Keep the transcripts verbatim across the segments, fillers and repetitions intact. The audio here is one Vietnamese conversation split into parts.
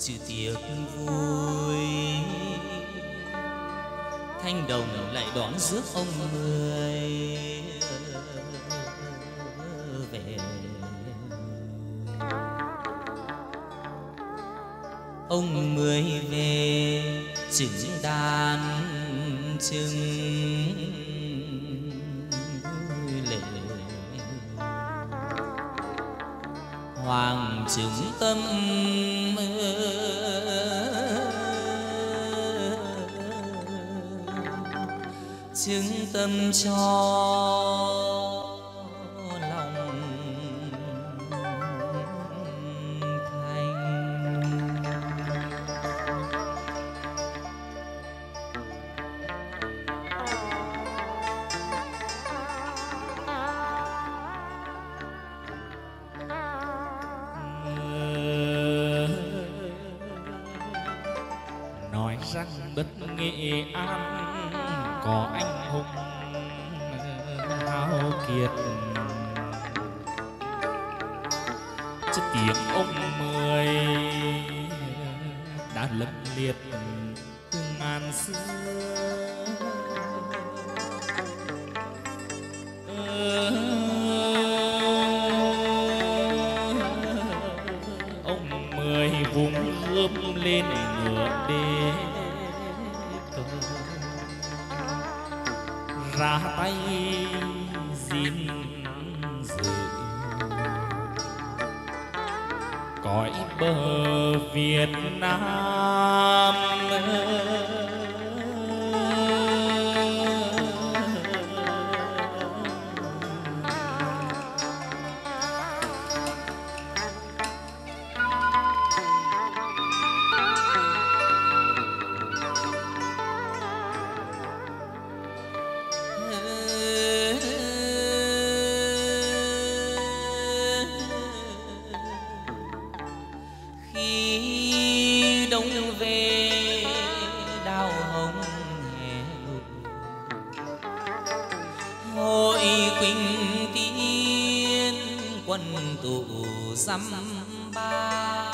chứ tiếc vui. Thanh đồng lại đón rước ông Mười về. Ông Mười về trứng đàn trứng lệ. Hoàng trứng tâm chứng tâm cho lòng thành. Nói rằng đất Nghệ An có anh hùng hào kiệt, chứ tiếng ông Mười đã lâm liệt từ ngàn xưa. Ông Mười vùng gươm lên ngựa đế ra tay gìn giữ cõi bờ Việt Nam. Tụ dăm ba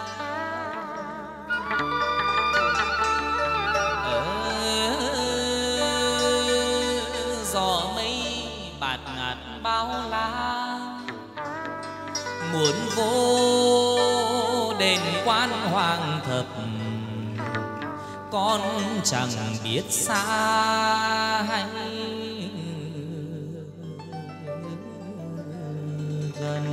gió mây bạt ngát bao la, muốn vô đền quan hoàng thập con chẳng biết xa hay gần.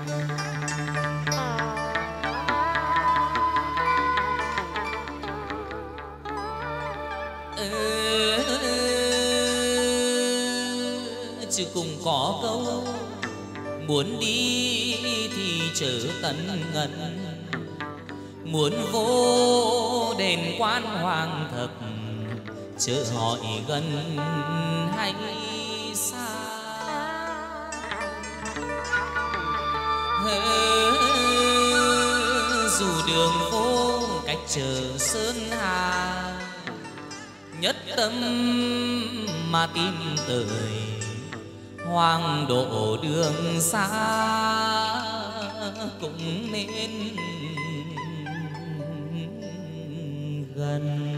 Ừ, chứ cùng có câu muốn đi thì chớ tấn ngần, muốn vô đền quan hoàng thập chớ hỏi gần hay xa. Dù đường vô cách chờ sơn hà, nhất tâm mà tìm tới hoàng độ đường xa cũng nên gần.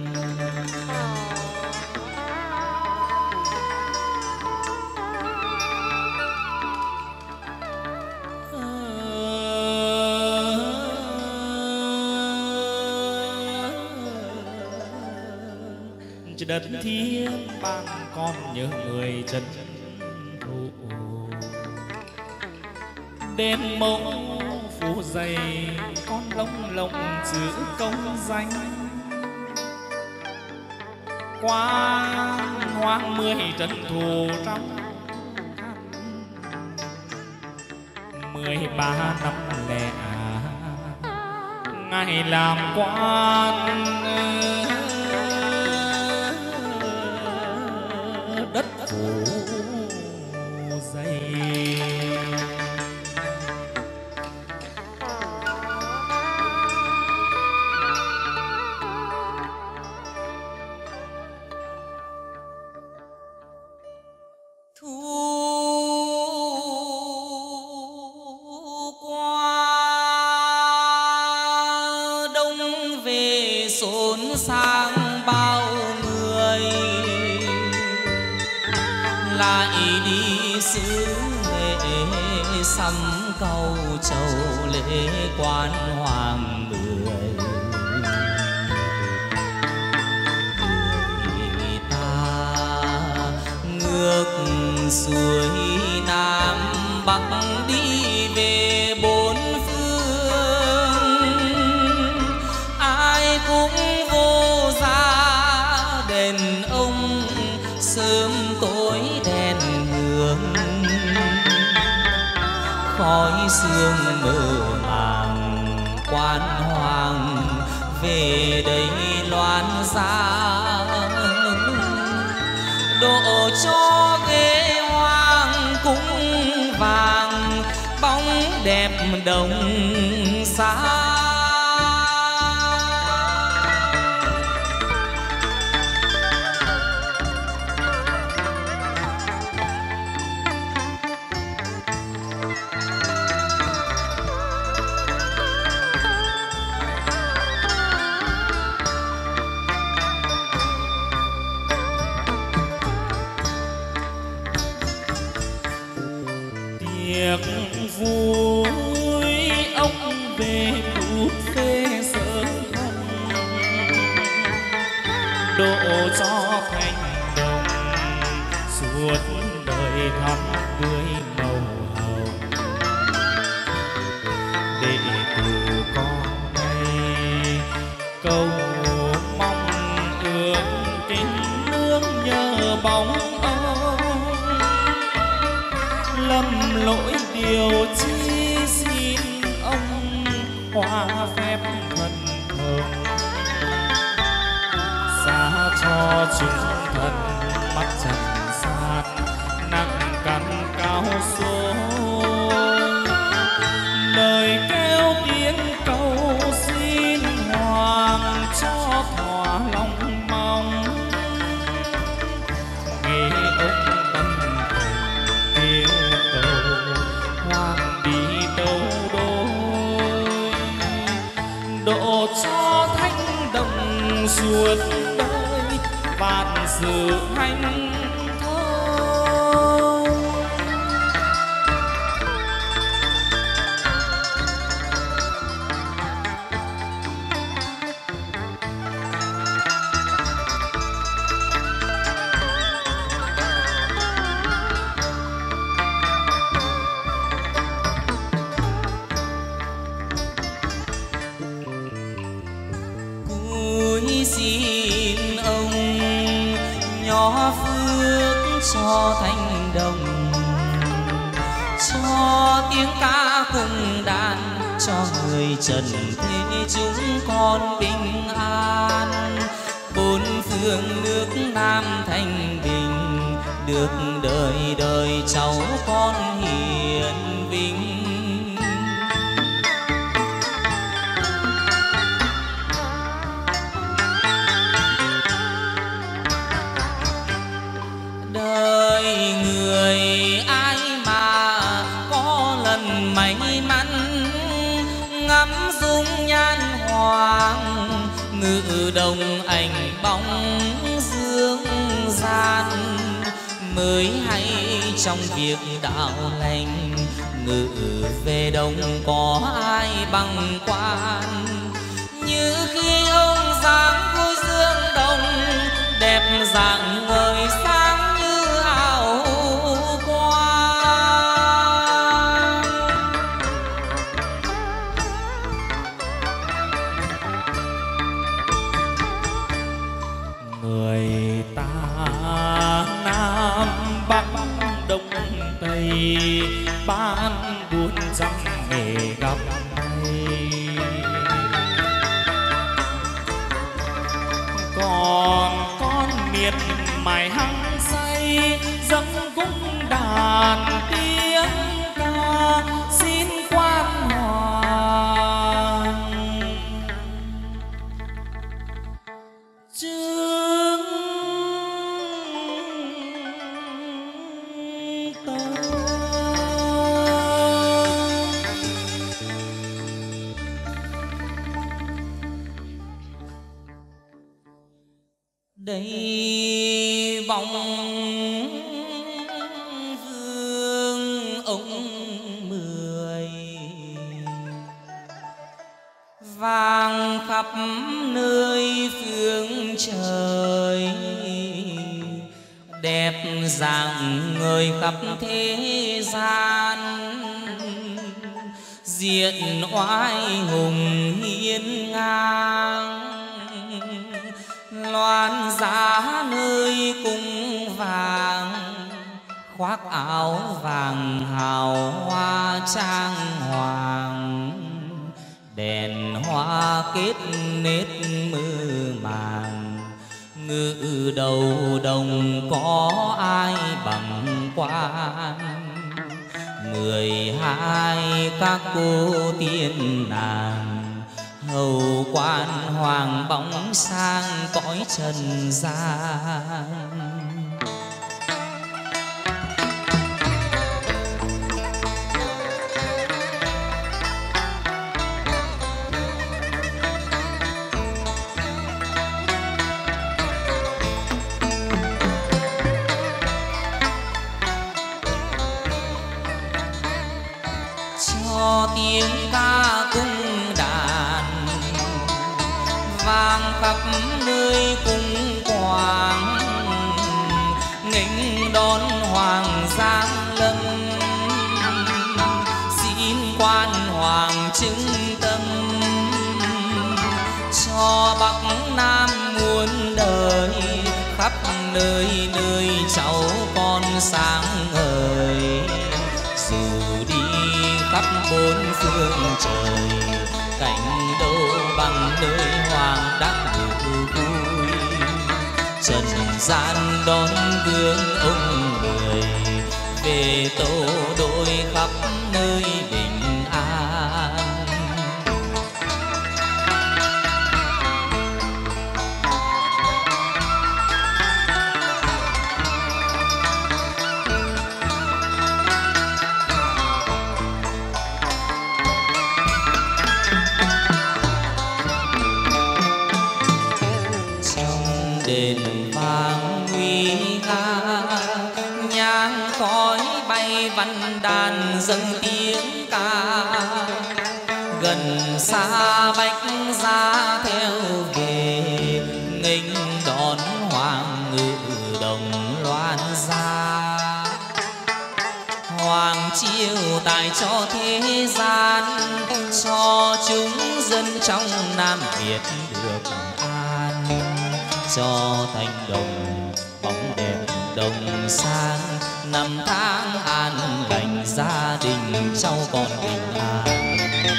Đất thiên bang con nhớ người chân thủ, đêm mẫu phủ dày con lông lông giữ công danh. Quan hoang mười trấn thủ trong mười ba năm lẻ ngày làm quan. Đất phủ dày thu qua đông xốn sang bao người, lại đi xứ nghệ sắm cầu trầu lễ quan hoàng mười. Người ta ngược xuôi nam bắc đi về bốn phương, ai cũng vô ra đền ông sớm tối đèn hương, khói sương mờ màng quan hoàng về đây loan ra, độ cho ghế hoàng cung vàng bóng đẹp đồng xa. Vui ông về bút phê sớm không, độ cho thành đồng suốt đời thắm tươi màu hồng. Đệ tử con đây cầu mong ước kính nương nhờ bóng ông, lầm lỗi điều chi xin ông hóa phép thần thông, xa cho chúng thần mắt trần gian nặng căn cao số. Lời kêu tiếng cầu xin hoàng cho thỏa lòng mong, nghe ông tâm thành kêu cầu hoàng đi đâu đôi, độ cho thanh đồng suốt đời vạn sự hanh thông. Xin ông nhỏ phước cho thanh đồng, cho tiếng ca cùng đàn, cho người trần thế chúng con bình an. Bốn phương nước Nam thanh bình, được đời đời cháu con hiền vinh. Đời người ai mà có lần may mắn ngắm dung nhan hoàng, ngự đồng ảnh bóng dương gian, mới hay trong việc đạo lành ngự về đông có ai bằng quan. Như khi ông dáng vui dương đồng, đẹp dạng ngời sáng như ảo quang. Người ta Nam Bắc Đông Tây ban buôn trăm nghề gặp may, còn con miệt mài hăng say dâng cung đàn tiếng ca xin quan hoàng. Chương ta đây bóng vương ông mười vàng khắp nơi phương trời, đẹp dạng người khắp thế gian, diện oai hùng hiên ngang, loan giá nơi cung vàng, khoác áo vàng hào hoa trang hoàng, đèn hoa kết nết mơ màng, ngự đầu đồng có ai bằng quan, mười hai các cô tiên nàng, hầu quan hoàng bóng sang cõi trần gian. Cho tiếng ca cung đàn vang khắp nơi cung quang, nghênh đón hoàng giáng lâm, xin quan hoàng chứng tâm, cho bắc nam muôn đời, khắp nơi nơi cháu con sáng ngời, dù đi khắp bốn phương trời, cảnh đâu bằng nơi hoàng đắc vui, trần gian đón vương ông người, về tổ đội khắp nơi bình an. Đền vang nguy nga, nhang khói bay văn đàn dâng tiếng ca, gần xa bách gia theo về, nghênh đón hoàng ngự đồng loan gia. Hoàng chiêu tài cho thế gian, cho chúng dân trong Nam Việt được an, cho thành đồng bóng đẹp đồng sang, năm tháng an lành gia đình cháu con bình an.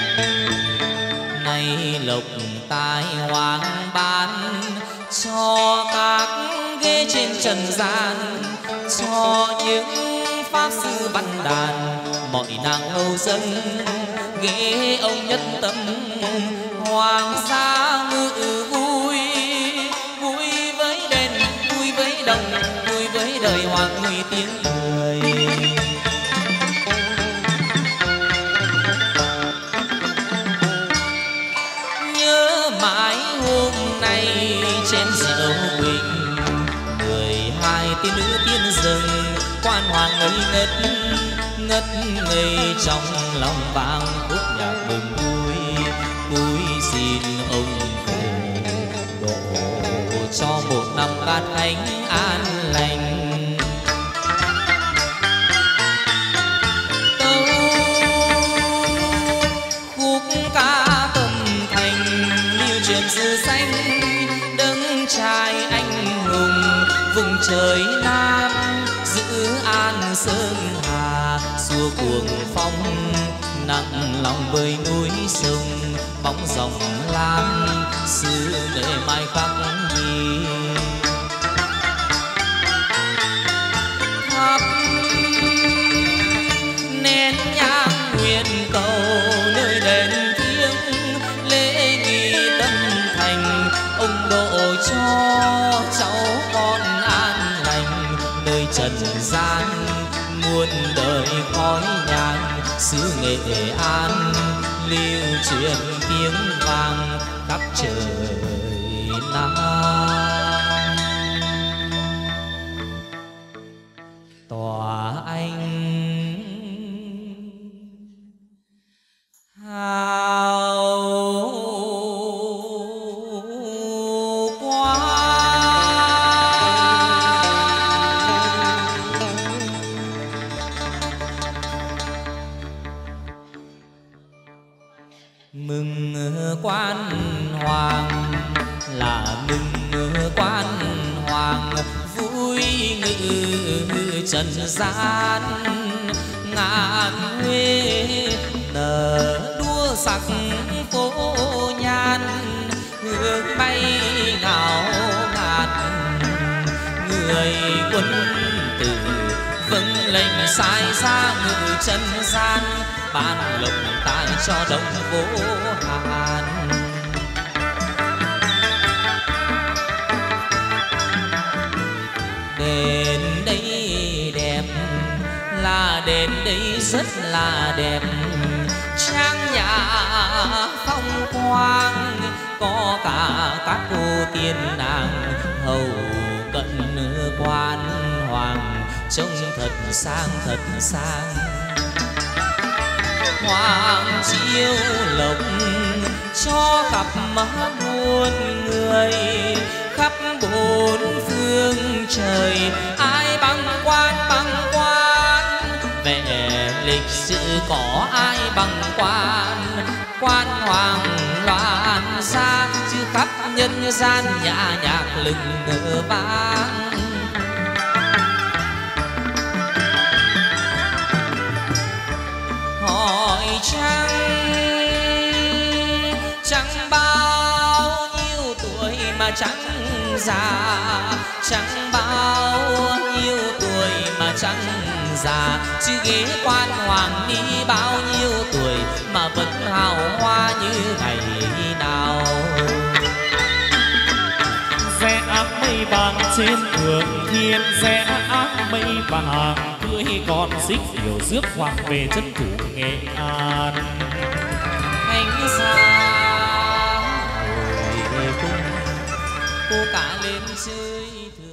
Nay lộc tài hoàng ban, cho các ghế trên trần gian, cho những pháp sư văn đàn, mọi nàng hầu dân ghế ông nhất tâm, hoàng gia ngự vui, vui với đền, vui với đồng, vui với đời hoàng huy tiếng cười. Nhớ mãi hôm nay trên rượu quỳnh, mười hai tiên nữ tiên rừng, quan hoàng ngây ngất ngất ngây trong lòng vang khúc nhạc mừng vui, vui xin ông phù độ cho một năm cát khánh an lành. Tấu khúc ca tâm thành như truyền sử xanh, đấng trai anh hùng vùng trời Nam, giữ an sơn hà xua cuồng phong, nặng lòng bơi núi sông bóng dòng lam, xứ nghệ mai khắc ghi. Thắp nén nhang nguyện cầu nơi đền thiêng, lễ nghi tâm thành ông độ cho cháu con an lành, nơi trần gian muôn đời khói nhang, xứ Nghệ An lưu truyền tiếng vang khắp trời Nam. hào quang. Mừng quan hoàng là mừng quan hoàng, vui ngự trần gian. Ngàn huê nở đua sắc phố nhan, hương bay ngào ngạt. Người quân tử vâng lệnh sai ra ngự trần gian, ban lộc tài cho đông vô hạn. Đền đây đẹp là đền đây rất là đẹp, trang nhã phong quang, có cả các cô tiên nàng hầu cận quan hoàng, trông thật sang thật sang. Hoàng chiêu lộc cho khắp muôn người, khắp bốn phương trời ai bằng quan bằng quan. Về lịch sử có ai bằng quan, quan hoàng loạn xa, chứ khắp nhân gian nhà nhạc lừng ngỡ vang. Hỏi chăng chẳng bao nhiêu tuổi mà chẳng già, chẳng bao nhiêu tuổi mà chẳng già, chứ ghế quan hoàng đi bao nhiêu tuổi mà vẫn hào hoa như ngày nào. Rẽ áp mây vàng trên thượng thiên, rẽ áp mây vàng cưỡi con xích diều rước hoàng về chân thủ Nghệ An. Ánh sáng hồi về cung, cô cả lên chơi thường.